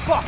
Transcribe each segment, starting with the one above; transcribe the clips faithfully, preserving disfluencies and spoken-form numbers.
Fuck!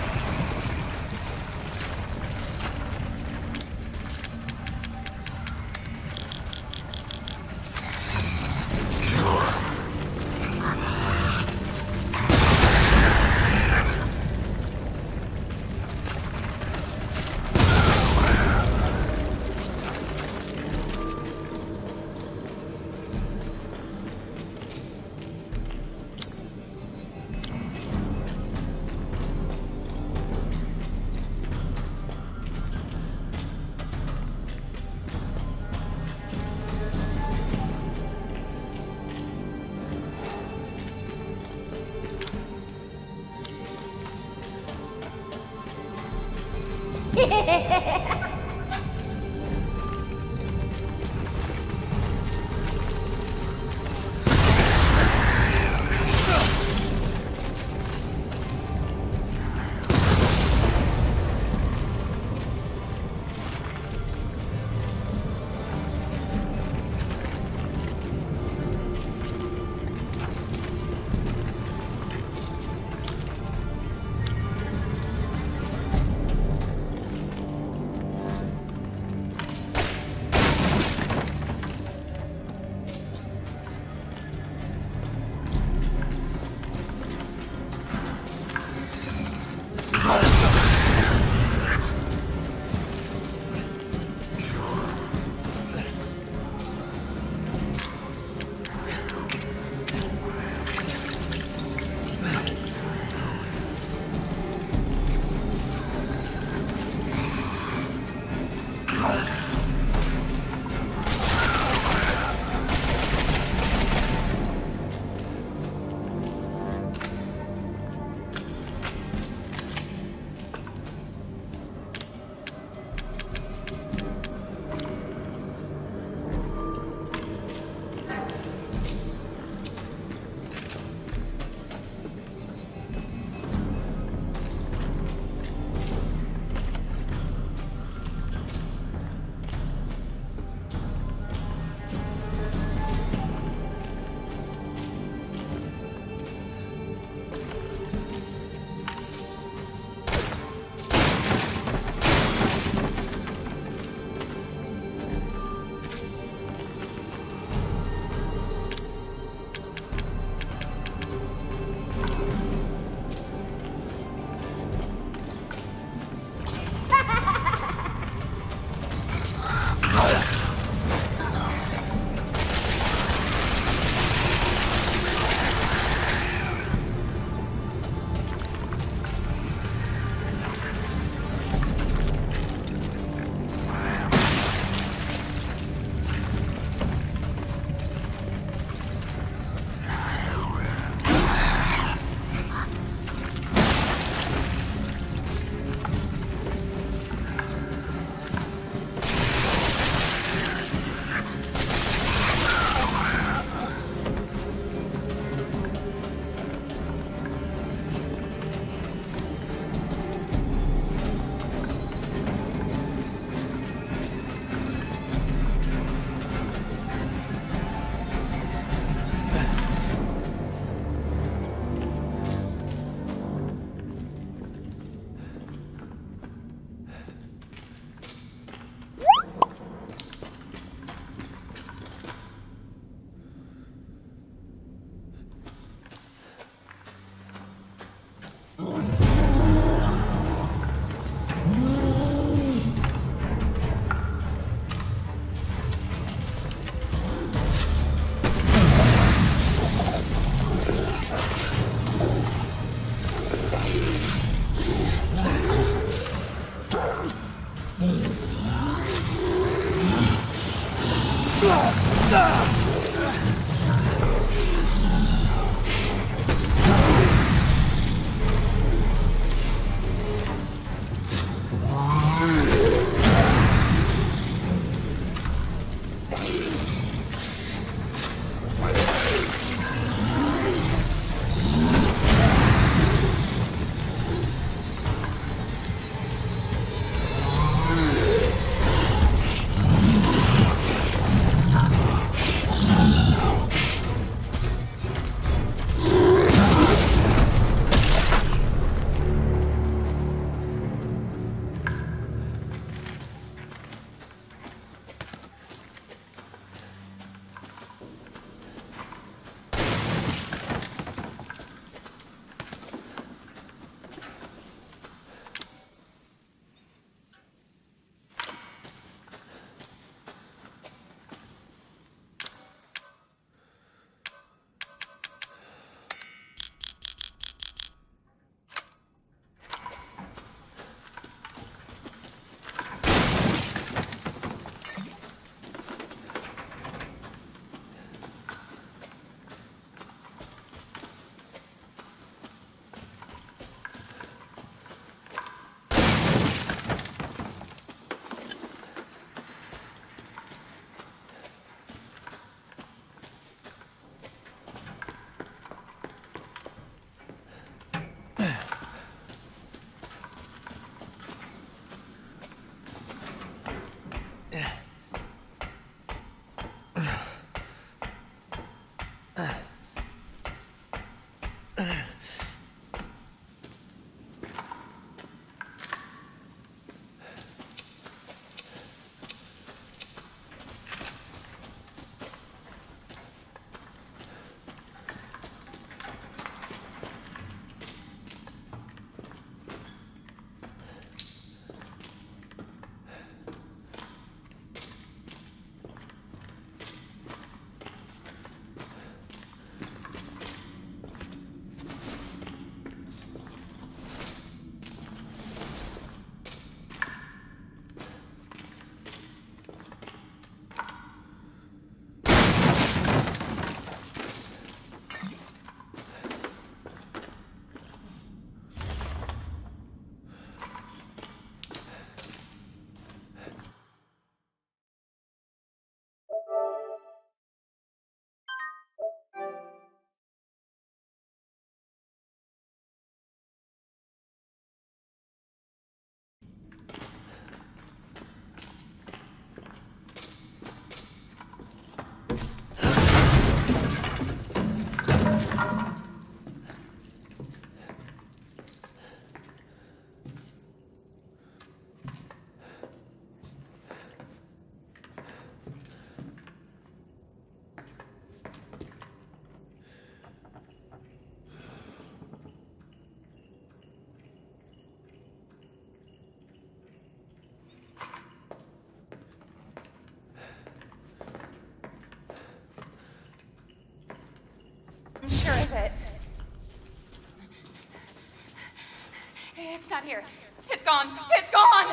It's not here. It's gone. It's gone!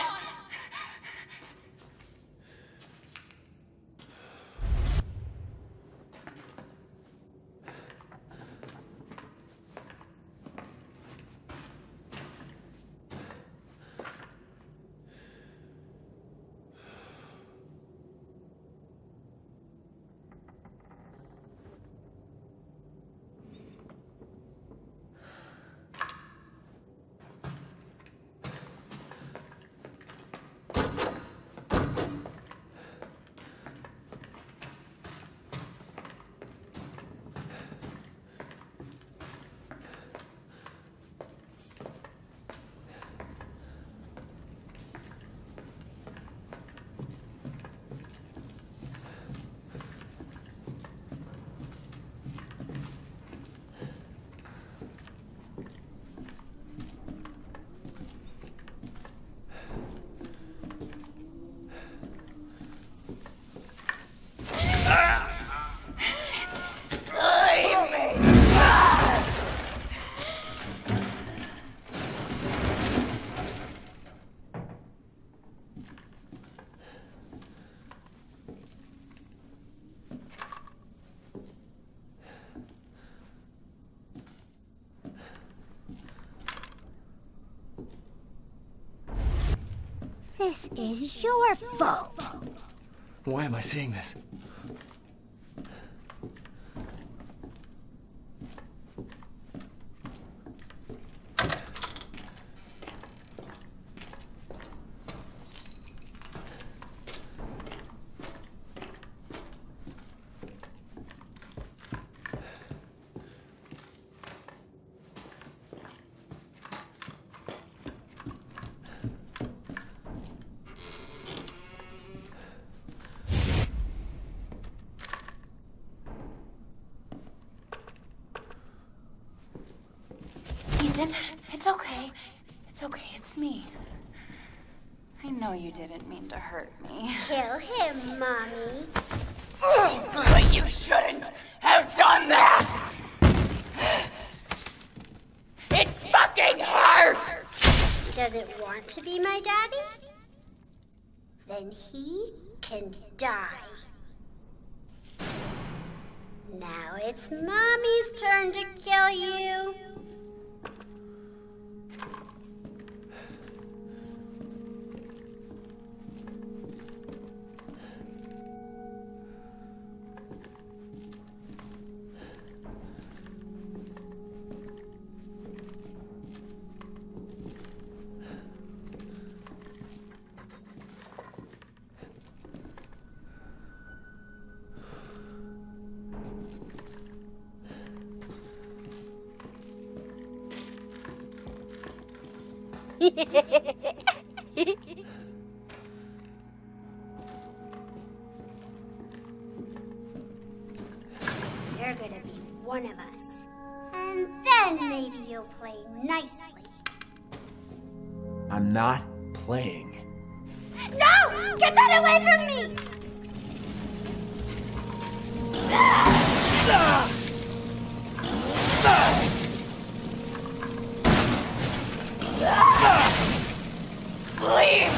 This is your fault. Why am I seeing this? It's okay. It's okay, it's me. I know you didn't mean to hurt me. Kill him, Mommy. But you shouldn't have done that! It fucking hurts! Does it want to be my daddy? Then he can die. Now it's Mommy's turn to kill you. You're gonna be one of us. And then maybe you'll play nicely. I'm not playing. No! Get that away from me! Please!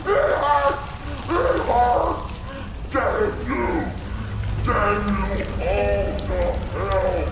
It hurts! It hurts! Damn you! Damn you all to hell!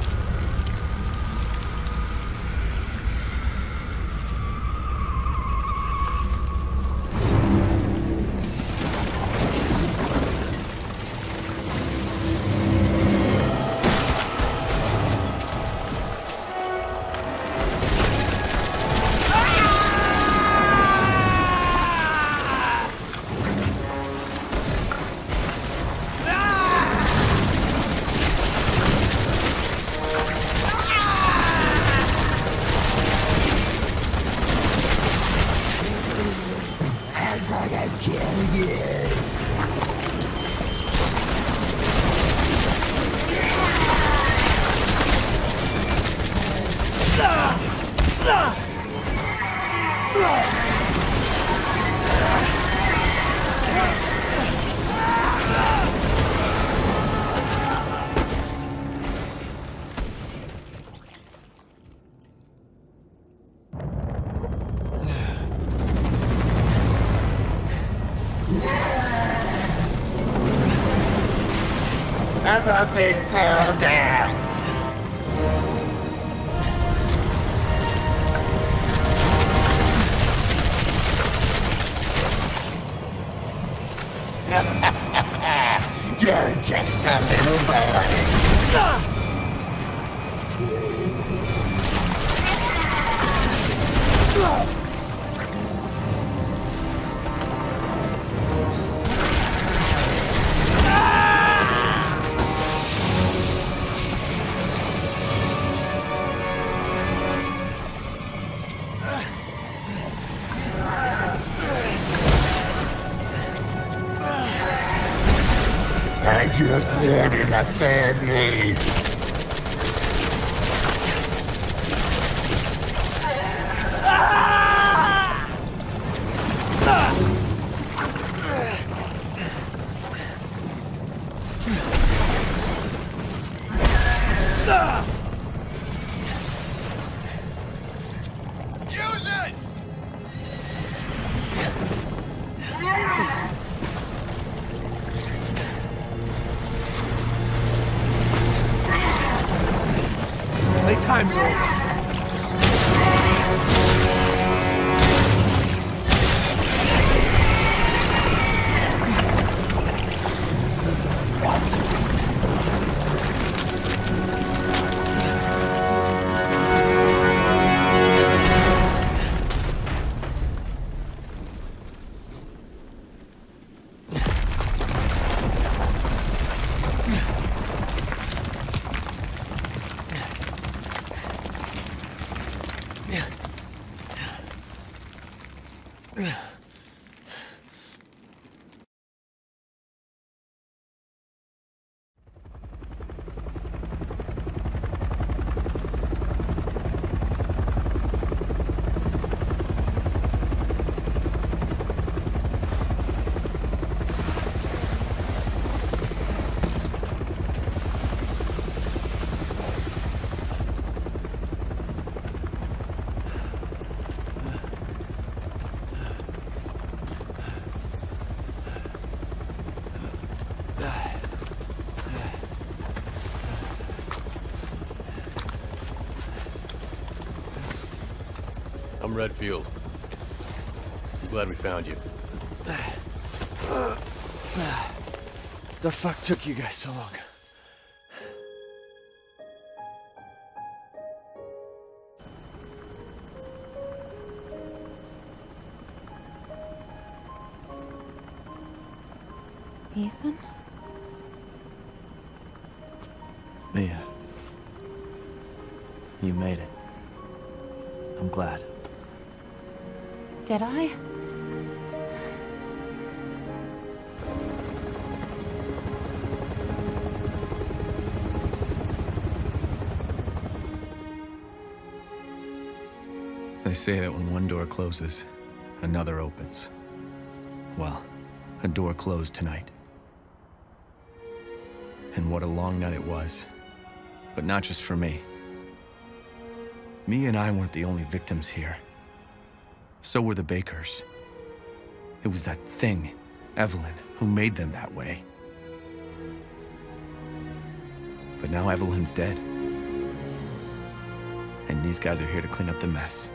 Everything fell down. You're just a little boy. I just wanted a family. Use it! Playtime's over. I'm Redfield. I'm glad we found you. The fuck took you guys so long? Ethan? Mia. You made it. I'm glad. Did I? They say that when one door closes, another opens. Well, a door closed tonight. And what a long night it was. But not just for me. Mia and I weren't the only victims here. So were the Bakers. It was that thing, Evelyn, who made them that way. But now Evelyn's dead. And these guys are here to clean up the mess.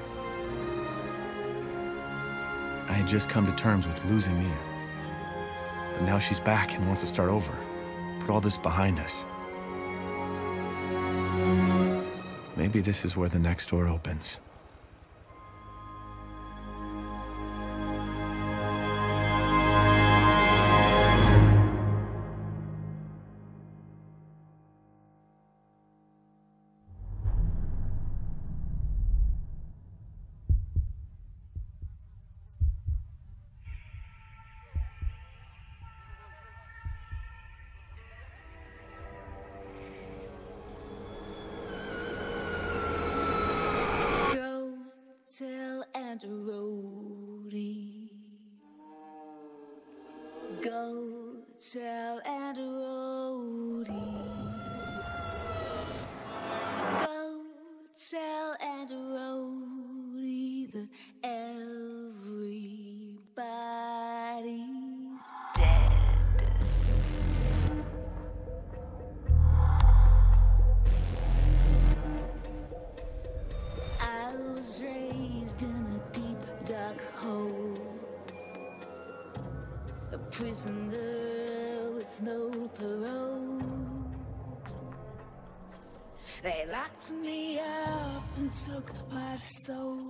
I had just come to terms with losing Mia. But now she's back and wants to start over. Put all this behind us. Maybe this is where the next door opens. Go tell Aunt Rhodey. Go tell Aunt Rhodey that everybody's dead. I was raised in a deep dark hole, a prisoner with no parole. They locked me up and took my soul.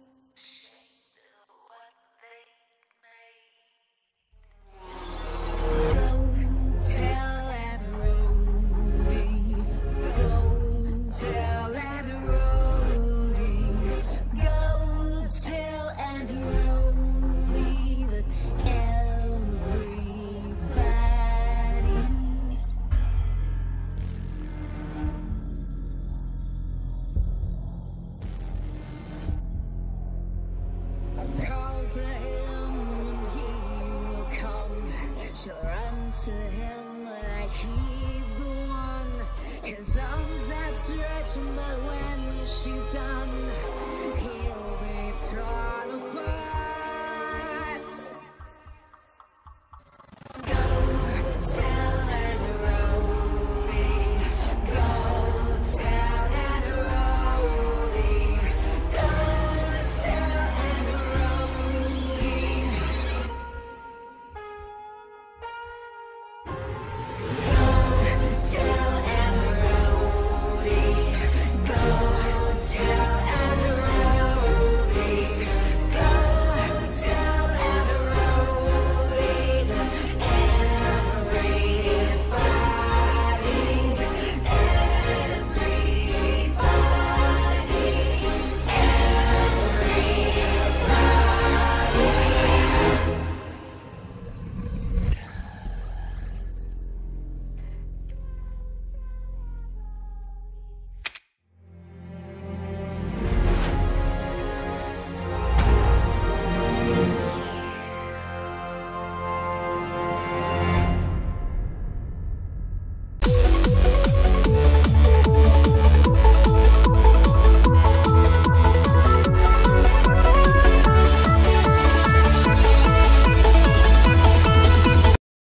Go tell Aunt Rhodey. Go tell Aunt Rhodey. Go tell Aunt Rhodey that everybody's. Call to him and he will come. She'll run to him like he's the one. His arms outstretched, but when she's done, he'll be taught.